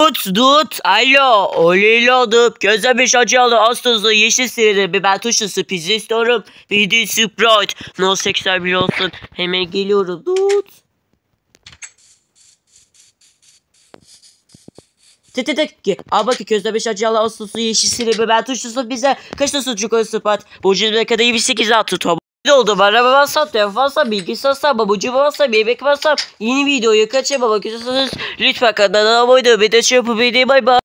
Dut, alo, oleyladım, közlemiş acılı, astızlı, yeşil sihirli, biber turşusu, pizza istiyorum, video Sprite, no 81 olsun, hemen geliyorum, dut. Tık, al bakayım közlemiş acılı, astızlı, yeşil sihirli, biber turşusu, bize kaçta sucuk o Sprite, bu cümle kadar 28 altı top. Oldu araba WhatsApp, telefon WhatsApp, bilgisayar WhatsApp, babucu WhatsApp, bebek WhatsApp. Yeni videoyu kaçırmamak istiyorsanız lütfen kanala abone olmayı, bir de çarpı beni, bay bay.